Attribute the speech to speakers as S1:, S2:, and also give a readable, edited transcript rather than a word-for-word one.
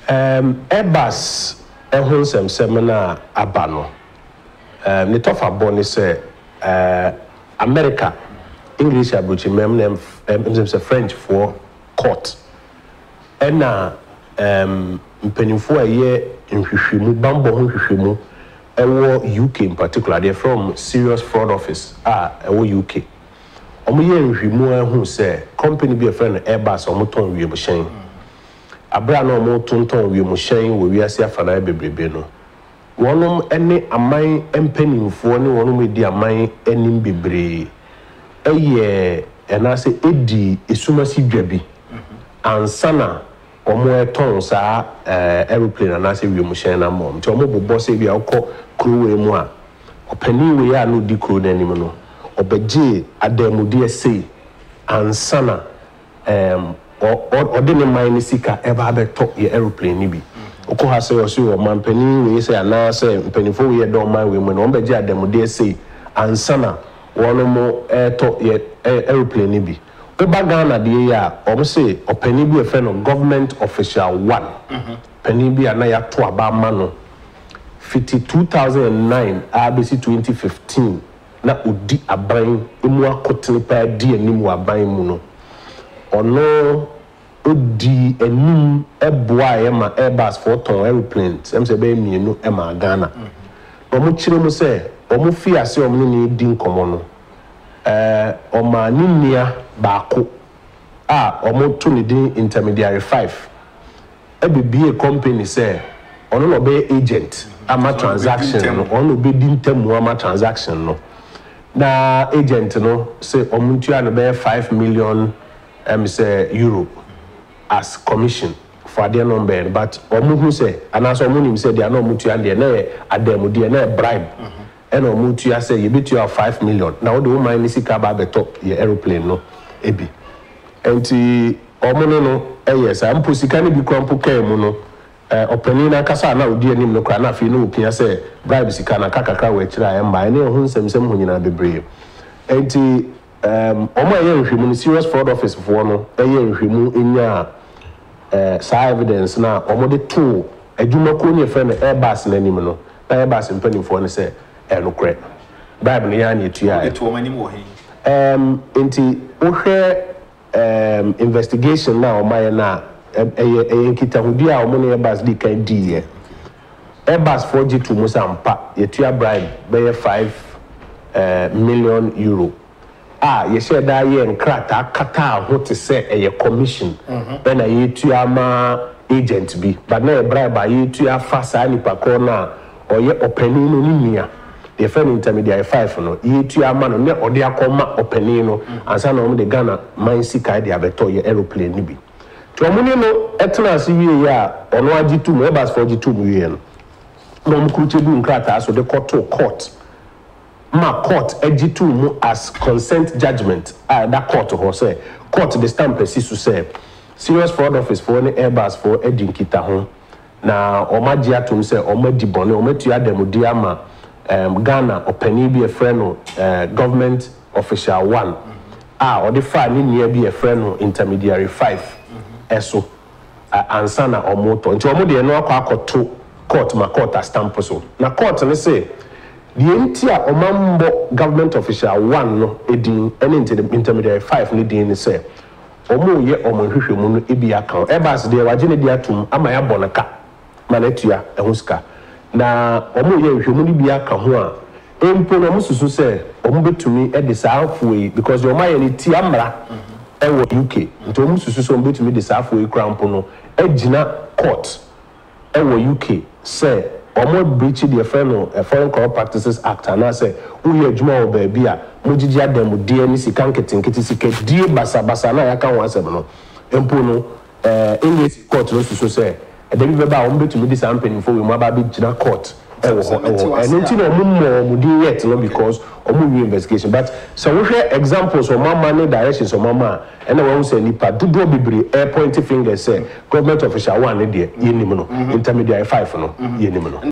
S1: Airbus ehun semina abano. Ne tofa boni say America English abuchi mem French for court. Ena mpenimfo aye nhwehwemu bambo ho nhwehwemu ewo UK in particular, they from Serious Fraud Office ewo UK. Omo ye nhwehwemu ehun say company be a friend Airbus omo ton wie mo hyen. Abra no omo tonton wie mo hyen wo wiase afana bebrebe no. Wonom ene aman mpenimfo ne wonom edi aman enim bebre. Eye enase edi esumasi dwabi. Ansana omo eton sa aeroplane anase wie mo hyen na mom. Nti omo bobo se bia ukọ kruwe mu a opani we ya no di kru nanim no. Obeje adamudi ese ansana odene mine sika eba abeto ye aeroplane ni bi. Oko ha se osu o mampani we se ana se mpanifo we do man we mu no obeje adamudi ese ansana wono mo to ye aeroplane ni bi. Oba Ghana de ya omo se opani bi e fe no government official 1 pani bi ana ya to aba ma no 2009 abc 2015 na odi aban emu akotene pa di anim wa aban mu no ono odi anim eboa e ma Airbus for ton aeroplanes em se be mienu e ma Ghana omo kire mu se omo fi ase omo ni di nkomo no oma ninia baako omo to ni di intermediary 5 ebibie company say ono no be agent ama transaction no ono be di ntemu ama transaction no na agent no say omuntu an be 5 million say euro as commission for their number, but omuntu say anaso omuntu say they are no mutu an dey na ademu dey na bribe and omuntu say you bet you have 5 million now the woman is sika ba beto your aeroplane no ebi enti omono no yes am posika ne bi kwampo kan mu no opani na kasa na odi anim no kra na afi no opia say bribe sika na kakaka we kira ya mba ne ho nsem ho nyina bebre enti omo ye nhwemu no Serious Fraud Office for no ye nhwemu enya sa evidence na omo de to adwuma ko ne fe no Airbus na anim no na Airbus mpanimfo no say no kra bribe ne ya na etua
S2: eto omo anim wo he
S1: enti ohwe investigation na o maye na nkitahudi a omo ne Airbus di kan di ye Airbus 4G2 musampa yetua bribe be 5 million euro ye share da ye nkrata kata ho te se eye commission be na yetua ma agent bi but na bribe a yetua fa sa nipa ko na oye opani no ni nia the friend intermediary 5 no yetua ma no ne ode akoma opani no ansa na omo de Ghana man sika de abeto ye aeroplane ni bi to omo ni no etena se wie ya ono agitu mo Airbus 4G2 mu wie no no mkruche bu nkrata so de court ma court agitu mu as consent judgment that court ho say court the stamp preciso say Serious Fraud Office for any Airbus for edinkita ho na omaji atum say omadi bone ometu adamudi ama Ghana opani bi e friend no government official 1 or the fa ni nia bi e friend no intermediary 5 eso ansana omoto nti omo de no akoto court ma court stamp so na court ne say the entire omambo government official 1 no edin any intermediary 5 ni din ni say omo ye omo hwehwemu no ebi account Airbus de waje ne dia tum ama ya bonaka manetua ehuska na omo ye hwehwemu ni bi aka ho a empo no mususu say omo betumi e de saafoi because the omaye ni ti amra ewo UK nti omo susu so omo betumi de saafoi krampo no egina court ewo UK say omo breach the Foreign Corrupt Practices Act and say uye adwuma wo ba bia mojiji adamu die ni sika nketenkete sika die basa na ya kan wasem no empo no English court no so say e dey be ba omo betumi di sampling for we mo aba be gina court and until omo di yet no because omo new investigation but so we share examples of mama no directions of mama and na we say nipa dodo bibiri air point finger say government official 1 dey ye nim no intermediary 5 no ye nim no